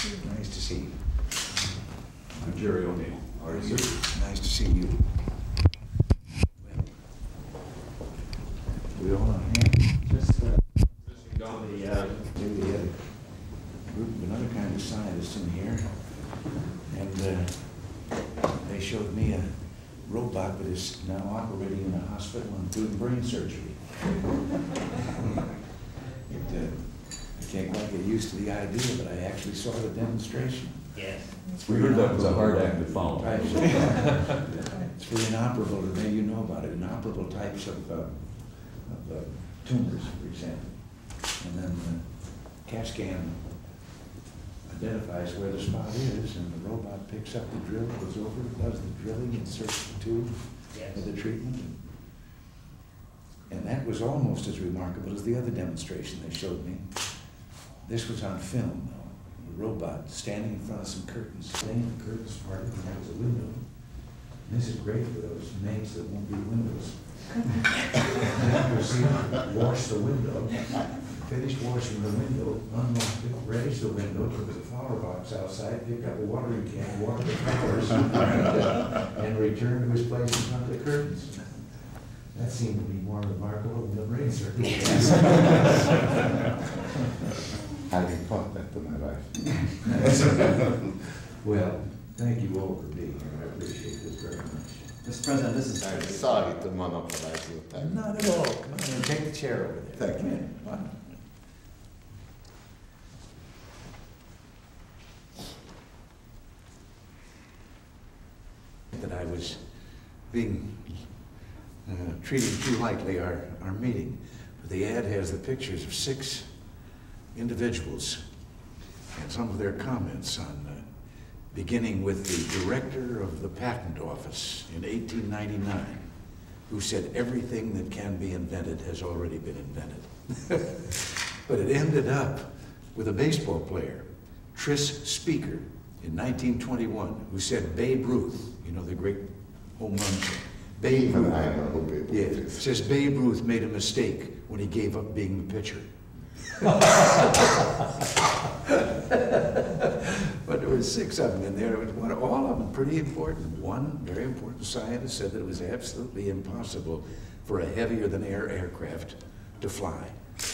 Nice to see you. I'm Jerry O'Neill. How are you? Nice to see you. Well, we all on hand? Just Maybe they had a group of another kind of scientists in here, and they showed me a robot that is now operating in a hospital and doing brain surgery. I can't quite get used to the idea, but I actually saw the demonstration. Yes. we heard that was a hard act to follow. Right. It's for inoperable, maybe you know about it, inoperable types of tumors, for example. And then the CAT scan identifies where the spot is, and the robot picks up the drill, goes over, does the drilling, inserts the tube with the treatment. And that was almost as remarkable as the other demonstration they showed me. This was on film, though. The robot standing in front of some curtains, laying the curtains apart, and there was a window. And this is great for those maids that won't be windows. Wash the window, finished washing the window, unlocked it, raised the window, took the flower box outside, picked up a watering can, watered the flowers, and returned to his place in front of the curtains. That seemed to be more remarkable than the brain surgery. I report that to my wife. Well, thank you all for being here. I appreciate this very much. Mr. President, this is I'm sorry to monopolize your time. Not at all. Come on in, take the chair over there. Thank you. Come on. That I was being treating too lightly our meeting. But the ad has the pictures of 6 individuals and some of their comments on, beginning with the director of the patent office in 1899, who said everything that can be invented has already been invented. But it ended up with a baseball player, Tris Speaker, in 1921, who said Babe Ruth, you know, the great home run king. Babe Ruth. I know who Babe Ruth is. Says Babe Ruth made a mistake when he gave up being the pitcher. But there were 6 of them in there. All of them pretty important. One very important scientist said that it was absolutely impossible for a heavier than air aircraft to fly.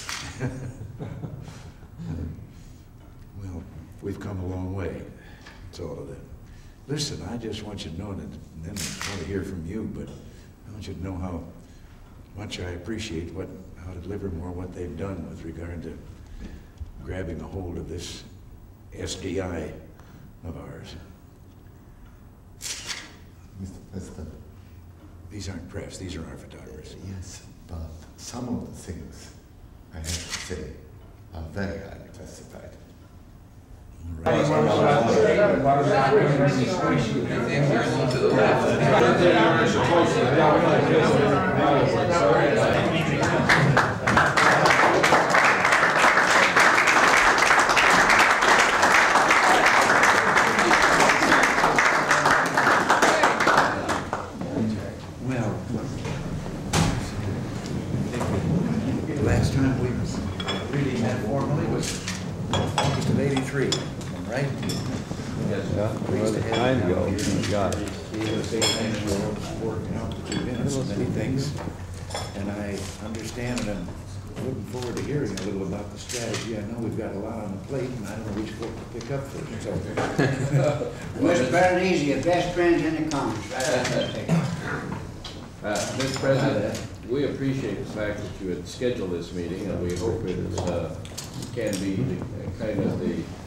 Well, we've come a long way. It's all of that. Listen, I just want you to know, and then I want to hear from you, but I want you to know how much I appreciate how to Livermore, what they've done with regard to grabbing a hold of this SDI of ours. Mr. President. These aren't press, these are our photographers. Yes, but some of the things I have to say are very highly classified. All right. Well, the last time we really met formally was August of '83, right? Yes. Pleased to have you down here. Got it. Working out that you've been in so many things, and I understand and I'm looking forward to hearing a little about the strategy. I know we've got a lot on the plate, and I don't know which book to pick up first. So, Mr. Bernays, your best friends in the Congress. Mr. President, we appreciate the fact that you had scheduled this meeting, and we hope it can be kind of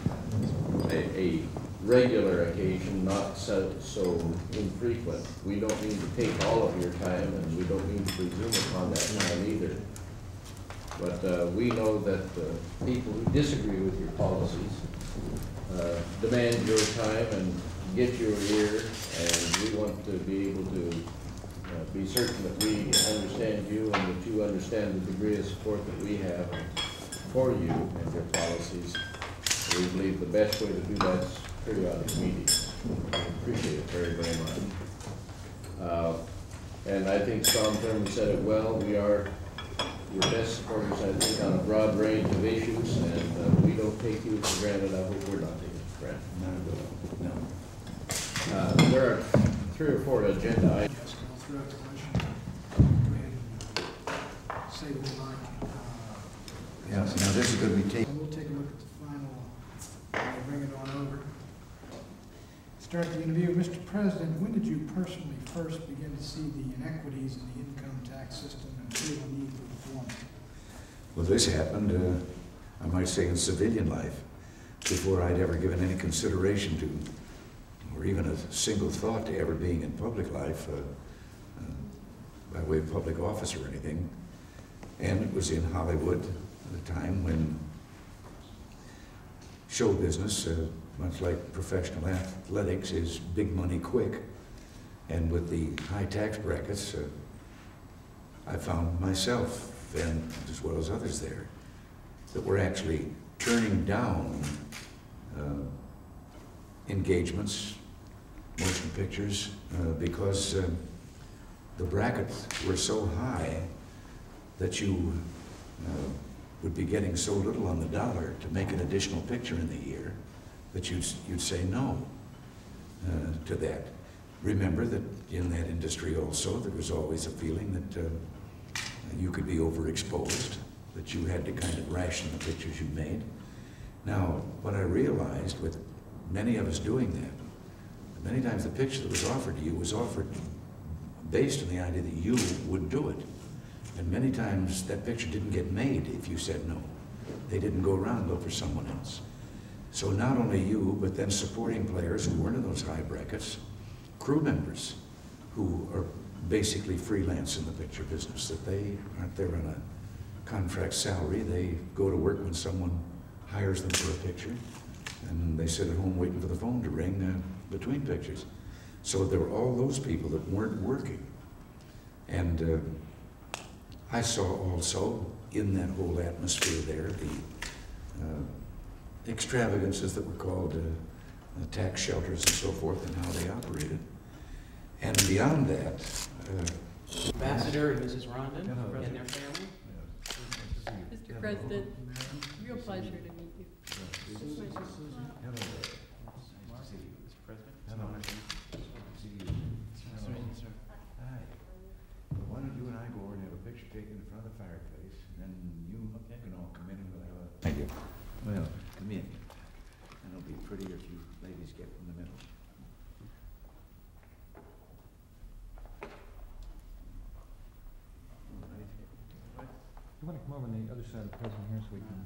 a regular occasion, not so infrequent. We don't need to take all of your time, and we don't need to presume upon that time either. But we know that people who disagree with your policies demand your time and get your ear, and we want to be able to be certain that we understand you and that you understand the degree of support that we have for you and your policies. We believe the best way to do that is periodic meetings. We appreciate it very, very much. And I think Strom Thurmond said it well. We are your best supporters, I think, on a broad range of issues, and we don't take you for granted. I hope we're not taking it for granted. No. There are 3 or 4 agenda items. Yes, I'll throw out the question. Go ahead and say what you like. Yeah, so now this is going to be So taken. we'll take a look at the final, bring it on over. Start the interview. Mr. President, when did you personally first begin to see the inequities in the income tax system and feel the need for reform? Well, this happened, I might say, in civilian life, before I'd ever given any consideration to, or even a single thought to ever being in public life, by way of public office or anything. And it was in Hollywood at a time when show business, much like professional athletics, is big money quick. And with the high tax brackets, I found myself, and as well as others there, that we're actually turning down engagements, motion pictures, because the brackets were so high that you would be getting so little on the dollar to make an additional picture in the year that you'd say no to that. Remember that in that industry also there was always a feeling that you could be overexposed, that you had to kind of ration the pictures you made. Now, what I realized with many of us doing that, many times the picture that was offered to you was offered based on the idea that you would do it. And many times that picture didn't get made if you said no. They didn't go around and look for someone else. So not only you, but then supporting players who weren't in those high brackets, crew members who are basically freelance in the picture business, that they aren't there on a contract salary. They go to work when someone hires them for a picture, and they sit at home waiting for the phone to ring between pictures. So there were all those people that weren't working. And I saw also in that whole atmosphere there the extravagances that were called tax shelters and so forth, and how they operated. And beyond that, Ambassador and Mrs. Rondon and their family. Mr. President, real pleasure to meet you. Hello. Mr. President. Hello. Hi. Why don't you and I go over and have a picture taken in front of the fireplace, and then you can all come in and we'll have a... Thank you. Well, come in. And it'll be prettier if you ladies get in the middle. All right. You want to come over on the other side of the president here so we can...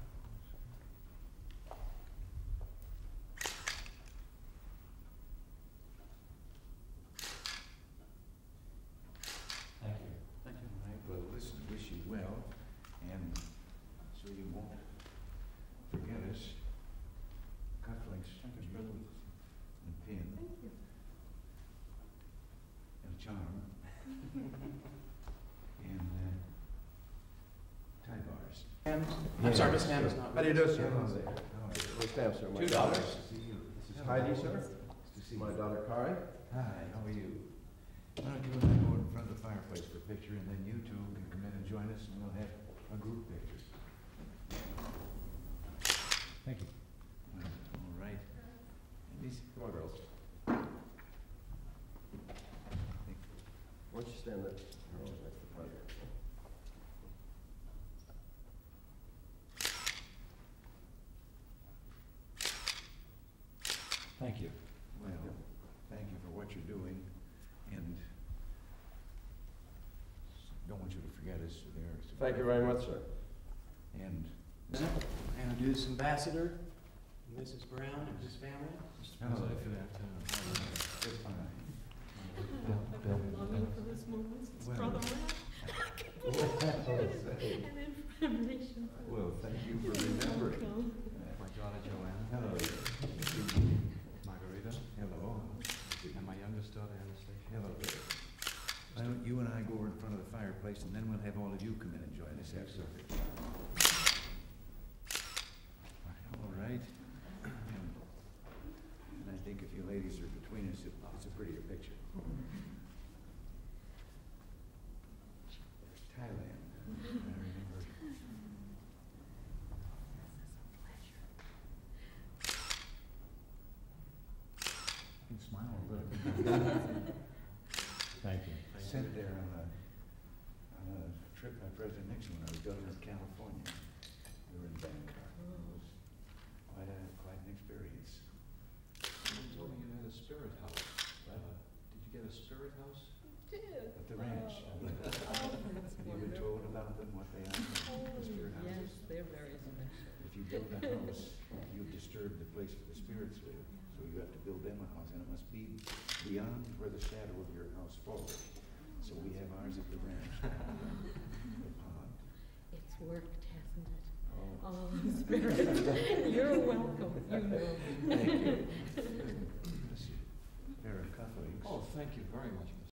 Thank you. Thank you. All right, well, listen, wish you well, and so you won't forget us. Cufflinks, and pin, Thank you. and charm, and tie bars. I'm sorry, Miss Ham is not. How do you do, sir? Hello there. How are you? What's that, sir? My $2. daughter. Nice to see you. This is Heidi, sir. Nice to see My you. daughter, Kari. Hi, how are you? Why don't you and I go in front of the fireplace for a picture, and then you two can come in and join us, and we'll have a group picture. Thank you. Well, all right. Ladies, Come on, girls. Why don't you stand there? Next to the front here. Thank you. well, thank you for what you're doing, and don't want you to forget us there. Thank you very much, sir. And Introduce Ambassador, Mrs. Brown and his family. hello, good afternoon. Good fine. I've been longing for this moment since Well. Brother Matt. And information. Well, thank you for remembering. Welcome. My daughter Joanne. Hello. Margarita. Hello. And my youngest daughter Anastasia. Hello there. Why don't you and I go over in front of the fireplace, and then we'll have all of you come in and join us after. All right. And I think if you ladies are between us, it's a prettier picture. There's Thailand. can smile a little. Thank you. Sent there on a trip by President Nixon when I was governor of California. We were in Bangkok. It was quite an experience. You told me you had a spirit house. Did you get a spirit house? Did. At the ranch. Oh, that's Have you been wonderful. told about them, what they are? Oh, The spirit yes, houses? they're very special. If you build a house, you've disturbed the place where the spirits live. So you have to build them a house, and it must be beyond where the shadow of your house falls. So we have ours at the ranch. The pond. It's worked, hasn't it? Oh. Oh, Spirit, you're welcome, you know. Thank you. This is a pair of cufflinks. Oh, thank you very much,